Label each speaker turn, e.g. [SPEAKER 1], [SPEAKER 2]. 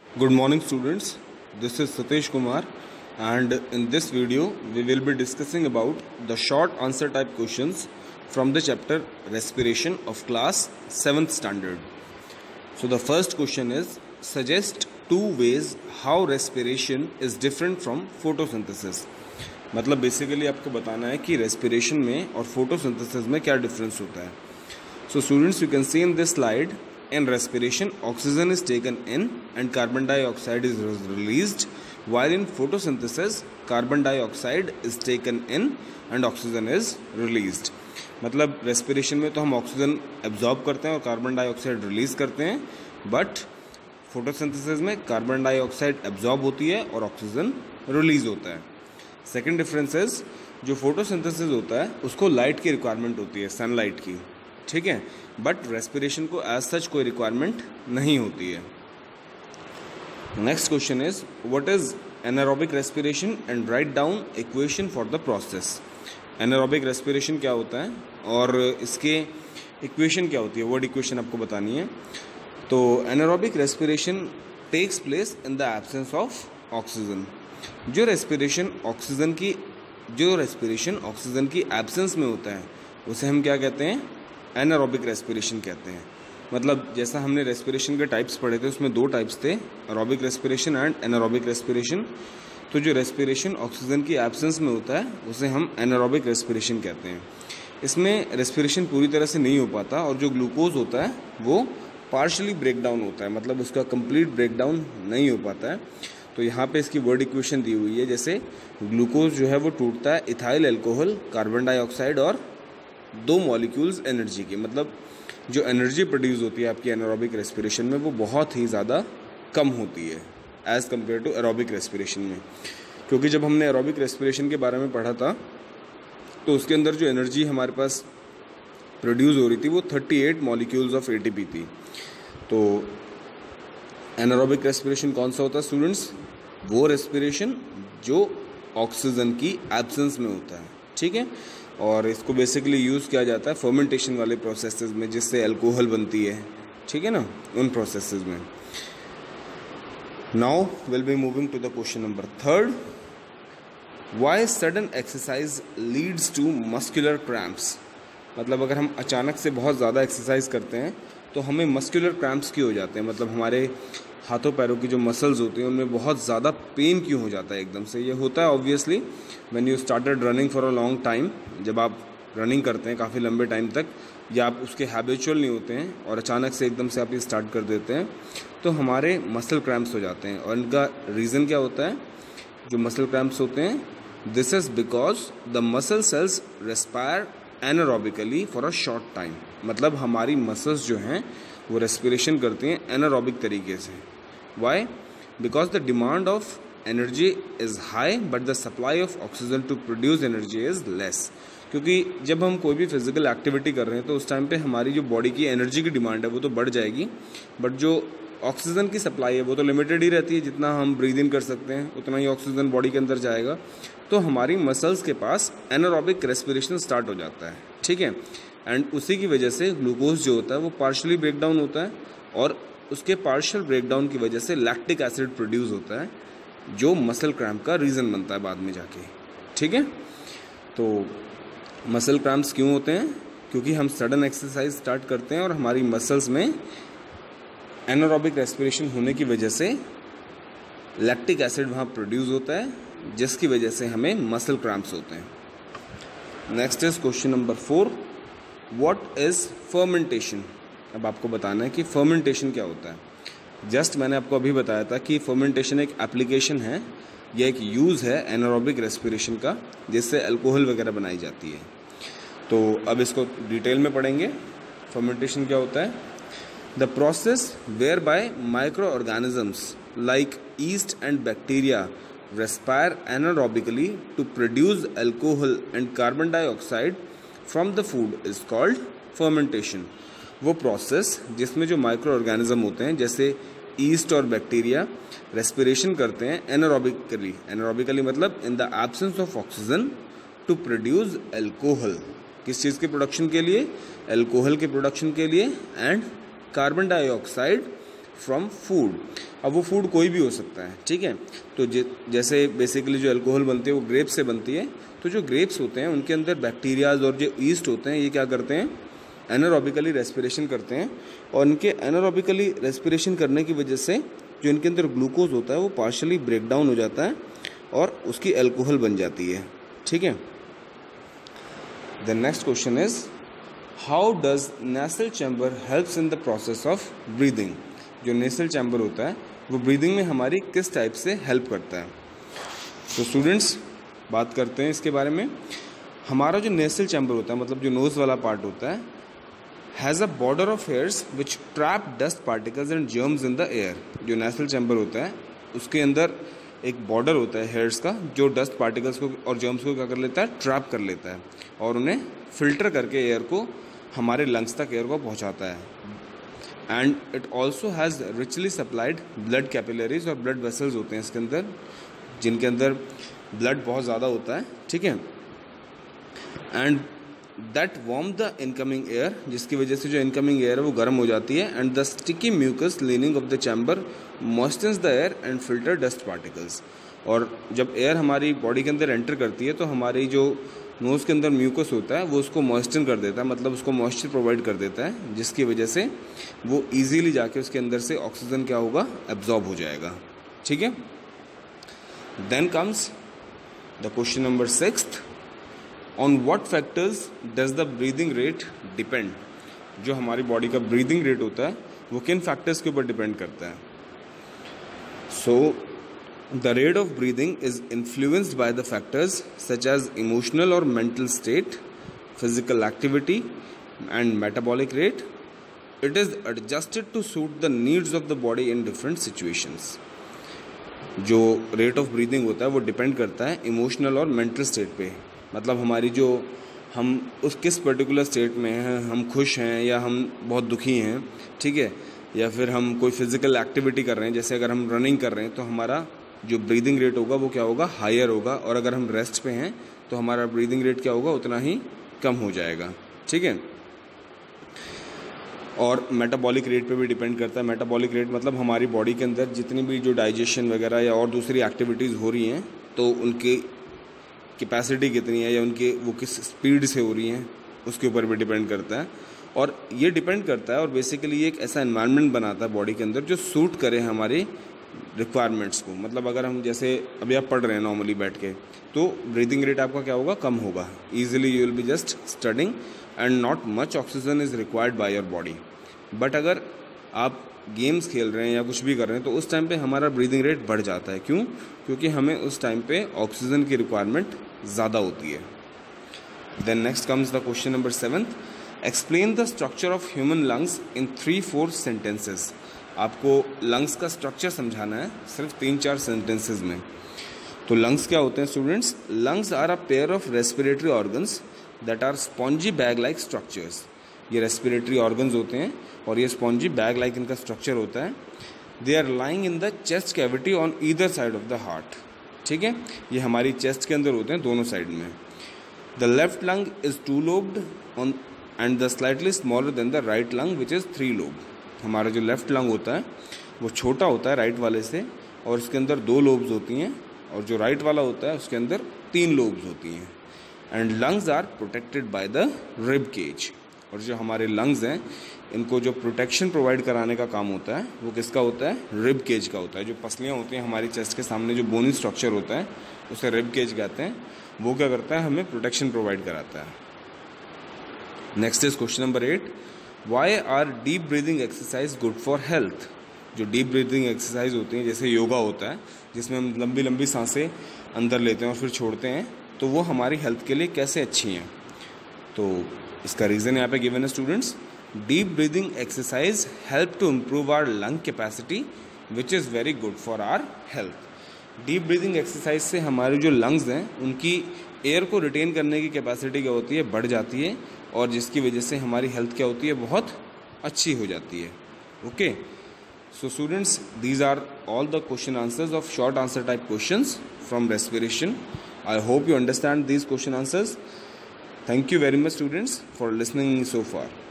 [SPEAKER 1] Good morning students, this is Satish Kumar and in this video we will be discussing about the short answer type questions from the chapter Respiration of class 7th standard. So the first question is, suggest two ways how respiration is different from photosynthesis. मतलब basically आपको बताना है कि respiration में और photosynthesis में क्या difference होता है. So students, you can see in this slide, in respiration oxygen is taken in and carbon dioxide is released, while in photosynthesis carbon dioxide is taken in and oxygen is released. मतलब respiration में तो हम oxygen absorb करते हैं और carbon dioxide release करते हैं, but photosynthesis में कार्बन डाइऑक्साइड एब्जॉर्ब होती है और ऑक्सीजन रिलीज होता है. सेकेंड डिफरेंस इज, जो फोटोसिंथेसिस होता है उसको लाइट की रिक्वायरमेंट होती है, सनलाइट की, ठीक है, बट रेस्पिरेशन को एज सच कोई रिक्वायरमेंट नहीं होती है. Next question is, what is anaerobic respiration and write down equation for the process. Anaerobic respiration क्या होता है और इसके इक्वेशन क्या होती है, वर्ड इक्वेशन आपको बतानी है. तो anaerobic respiration takes place in the absence of oxygen. जो रेस्पिरेशन ऑक्सीजन की एब्सेंस में होता है उसे हम क्या कहते हैं, एनारोबिक रेस्पिरेशन कहते हैं. मतलब जैसा हमने रेस्पिरेशन के टाइप्स पढ़े थे उसमें दो टाइप्स थे, aerobic respiration and anaerobic respiration. तो जो रेस्पिरेशन ऑक्सीजन की एब्सेंस में होता है उसे हम एनारोबिक रेस्पिरेशन कहते हैं. इसमें रेस्पिरेशन पूरी तरह से नहीं हो पाता और जो ग्लूकोज होता है वो पार्शली ब्रेक डाउन होता है, मतलब उसका कंप्लीट ब्रेक डाउन नहीं हो पाता है. तो यहाँ पे इसकी वर्ड इक्वेशन दी हुई है, जैसे ग्लूकोज जो है वो टूटता है इथाइल अल्कोहल, कार्बन डाइऑक्साइड और दो मॉलिक्यूल्स एनर्जी के. मतलब जो एनर्जी प्रोड्यूस होती है आपकी एनारोबिक रेस्पिरेशन में वो बहुत ही ज़्यादा कम होती है as compare to aerobic respiration में. क्योंकि जब हमने एरोबिक रेस्पिरेशन के बारे में पढ़ा था तो उसके अंदर जो एनर्जी हमारे पास प्रोड्यूस हो रही थी वो 38 मॉलिक्यूल्स ऑफ एटीपी थी. तो एनारोबिक रेस्पिरेशन कौन सा होता है स्टूडेंट्स, वो रेस्पिरेशन जो ऑक्सीजन की एब्सेंस में होता है, ठीक है. और इसको बेसिकली यूज़ किया जाता है फर्मेंटेशन वाले प्रोसेसेस में जिससे अल्कोहल बनती है, ठीक है ना, उन प्रोसेसेस में. Now will be moving to the question number third. Why sudden exercise leads to muscular cramps. मतलब अगर हम अचानक से बहुत ज़्यादा एक्सरसाइज करते हैं तो हमें मस्कुलर क्रैम्प्स क्यों हो जाते हैं. मतलब हमारे हाथों पैरों की जो मसल्स होती हैं उनमें बहुत ज़्यादा पेन क्यों हो जाता है एकदम से. ये होता है obviously when you started running for a long time. जब आप रनिंग करते हैं काफ़ी लंबे टाइम तक या आप उसके हैबिचुअल नहीं होते हैं और अचानक से एकदम से आप ये स्टार्ट कर देते हैं तो हमारे मसल क्रैम्प्स हो जाते हैं. और इनका रीज़न क्या होता है, जो मसल क्रैम्प्स होते हैं, this is because the muscle cells respire anaerobically for a short time. मतलब हमारी मसल्स जो हैं वो रेस्पिरेशन करती हैं एनारोबिक तरीके से. Why? Because the demand of energy is high but the supply of oxygen to produce energy is less. क्योंकि जब हम कोई भी फिजिकल एक्टिविटी कर रहे हैं तो उस टाइम पे हमारी जो बॉडी की एनर्जी की डिमांड है वो तो बढ़ जाएगी, बट जो ऑक्सीजन की सप्लाई है वो तो लिमिटेड ही रहती है. जितना हम ब्रीद इन कर सकते हैं उतना ही ऑक्सीजन बॉडी के अंदर जाएगा. तो हमारी मसल्स के पास एनारोबिक रेस्पिरेशन स्टार्ट हो जाता है, ठीक है. एंड उसी की वजह से ग्लूकोज जो होता है वो पार्शली ब्रेक डाउन होता है और उसके पार्शियल ब्रेक डाउन की वजह से लैक्टिक एसिड प्रोड्यूस होता है जो मसल क्रैम्प का रीज़न बनता है बाद में जाके, ठीक है. तो मसल क्रैम्प्स क्यों होते हैं, क्योंकि हम सडन एक्सरसाइज स्टार्ट करते हैं और हमारी मसल्स में एनारोबिक रेस्पिरेशन होने की वजह से लैक्टिक एसिड वहाँ प्रोड्यूस होता है जिसकी वजह से हमें मसल क्रैम्प्स होते हैं. Next is question number 4. What is fermentation. अब आपको बताना है कि फर्मेंटेशन क्या होता है. जस्ट मैंने आपको अभी बताया था कि फर्मेंटेशन एक एप्लीकेशन है या एक यूज़ है एनारोबिक रेस्पिरेशन का जिससे अल्कोहल वगैरह बनाई जाती है. तो अब इसको डिटेल में पढ़ेंगे. फर्मेंटेशन क्या होता है, the process whereby microorganisms like yeast and bacteria respire anaerobically to produce alcohol and carbon dioxide from the food is called fermentation. वो प्रोसेस जिसमें जो माइक्रो ऑर्गेनिज्म होते हैं जैसे ईस्ट और बैक्टीरिया रेस्पिरेशन करते हैं एनारोबिकली मतलब in the absence of oxygen to produce alcohol. किस चीज़ के प्रोडक्शन के लिए, अल्कोहल के प्रोडक्शन के लिए, and carbon dioxide from food. अब वो फूड कोई भी हो सकता है, ठीक है। तो जैसे बेसिकली जो अल्कोहल बनती है वो ग्रेप्स से बनती है। तो जो ग्रेप्स होते हैं उनके अंदर बैक्टीरियाज और जो ईस्ट होते हैं ये क्या करते हैं, एनारोबिकली रेस्पिरेशन करते हैं, और इनके एनारोबिकली रेस्पिरेशन करने की वजह से जो इनके अंदर ग्लूकोज होता है वो पार्शली ब्रेक डाउन हो जाता है और उसकी अल्कोहल बन जाती है, ठीक है। The next question is how does nasal chamber helps in the process of breathing. जो नेसल चैम्बर होता है वो ब्रीदिंग में हमारी किस टाइप से हेल्प करता है। तो स्टूडेंट्स बात करते हैं इसके बारे में। हमारा जो नेसल चैम्बर होता है, मतलब जो नोज़ वाला पार्ट होता है, has a border of hairs which trap dust particles and germs in the air. जो नेसल चैम्बर होता है उसके अंदर एक बॉर्डर होता है हेयर्स का, जो डस्ट पार्टिकल्स को और जर्म्स को क्या कर लेता है, ट्रैप कर लेता है और उन्हें फिल्टर करके एयर को हमारे लंग्स तक एयर को पहुंचाता है। And it also has richly supplied blood capillaries, और ब्लड वेसल्स होते हैं इसके अंदर जिनके अंदर ब्लड बहुत ज़्यादा होता है, ठीक है। And that warm the incoming air, जिसकी वजह से जो इनकमिंग एयर है वो गर्म हो जाती है। And the sticky mucus lining of the chamber moistens the air and filter dust particles. और जब एयर हमारी बॉडी के अंदर एंटर करती है तो हमारी जो नोज़ के अंदर म्यूकस होता है वो उसको मॉइस्चन कर देता है, मतलब उसको मॉइस्चर प्रोवाइड कर देता है, जिसकी वजह से वो ईजीली जाके उसके अंदर से ऑक्सीजन क्या होगा, एब्जॉर्ब हो जाएगा, ठीक है। Then comes the question number 6, on what factors does the breathing rate depend. जो हमारी बॉडी का ब्रीदिंग रेट होता है वो किन फैक्टर्स के ऊपर डिपेंड करता है। So the rate of breathing is influenced by the factors such as emotional और mental state, physical activity and metabolic rate. It is adjusted to suit the needs of the body in different situations. जो rate of breathing होता है वो depend करता है emotional और mental state पे, मतलब हमारी जो हम उस किस पर्टिकुलर स्टेट में हैं, हम खुश हैं या हम बहुत दुखी हैं, ठीक है, या फिर हम कोई फिजिकल एक्टिविटी कर रहे हैं, जैसे अगर हम रनिंग कर रहे हैं तो हमारा जो ब्रीदिंग रेट होगा वो क्या होगा, हायर होगा, और अगर हम रेस्ट पे हैं तो हमारा ब्रीदिंग रेट क्या होगा, उतना ही कम हो जाएगा, ठीक है। और मेटाबॉलिक रेट पे भी डिपेंड करता है। मेटाबॉलिक रेट मतलब हमारी बॉडी के अंदर जितनी भी जो डाइजेशन वगैरह या और दूसरी एक्टिविटीज़ हो रही हैं तो उनकी कैपेसिटी कितनी है या उनके वो किस स्पीड से हो रही हैं उसके ऊपर भी डिपेंड करता है। और ये डिपेंड करता है और बेसिकली एक ऐसा एनवायरनमेंट बनाता है बॉडी के अंदर जो सूट करे हमारी रिक्वायरमेंट्स को। मतलब अगर हम जैसे अभी आप पढ़ रहे हैं नॉर्मली बैठ के, तो ब्रीदिंग रेट आपका क्या होगा, कम होगा। Easily you will be just studying and not much oxygen is required by your body. But अगर आप गेम्स खेल रहे हैं या कुछ भी कर रहे हैं तो उस टाइम पे हमारा ब्रीदिंग रेट बढ़ जाता है। क्यों? क्योंकि हमें उस टाइम पे ऑक्सीजन की रिक्वायरमेंट ज़्यादा होती है। Then next comes the question number 7, explain the structure of human lungs in 3-4 sentences. आपको लंग्स का स्ट्रक्चर समझाना है सिर्फ 3-4 सेंटेंसेस में। तो लंग्स क्या होते हैं students? Lungs are a pair of respiratory organs that are spongy bag like structures. ये रेस्पिरेटरी ऑर्गन्स होते हैं और ये स्पॉन्जी बैग लाइक इनका स्ट्रक्चर होता है। They are lying in the chest cavity on either side of the heart, ठीक है। ये हमारी चेस्ट के अंदर होते हैं दोनों साइड में। The left lung is 2 lobed on and the slightly smaller than the right lung which is 3 lobed. हमारा जो लेफ्ट लंग होता है वो छोटा होता है राइट वाले से और इसके अंदर 2 लोब्स होती हैं, और जो राइट वाला होता है उसके अंदर 3 लोब्स होती हैं। And lungs are protected by the rib cage. और जो हमारे लंग्स हैं इनको जो प्रोटेक्शन प्रोवाइड कराने का काम होता है वो किसका होता है? रिब केज का होता है। जो पसलियाँ होती हैं हमारी चेस्ट के सामने, जो बोनी स्ट्रक्चर होता है उसे रिब केज कहते हैं। वो क्या करता है? हमें प्रोटेक्शन प्रोवाइड कराता है। Next is question number 8, why are deep breathing exercise good for health. जो डीप ब्रीदिंग एक्सरसाइज होती हैं जैसे योगा होता है जिसमें हम लंबी लंबी सांसें अंदर लेते हैं और फिर छोड़ते हैं, तो वो हमारी हेल्थ के लिए कैसे अच्छी हैं? तो इसका रीज़न यहाँ पे गिवन है students. Deep breathing exercise help to improve our lung capacity which is very good for our health. Deep breathing exercise से हमारे जो लंग्स हैं उनकी एयर को रिटेन करने की कैपेसिटी क्या होती है? बढ़ जाती है, और जिसकी वजह से हमारी हेल्थ क्या होती है? बहुत अच्छी हो जाती है। Okay, so students, these are all the question answers of short answer type questions from respiration. I hope you understand these question answers. Thank you very much students for listening so far.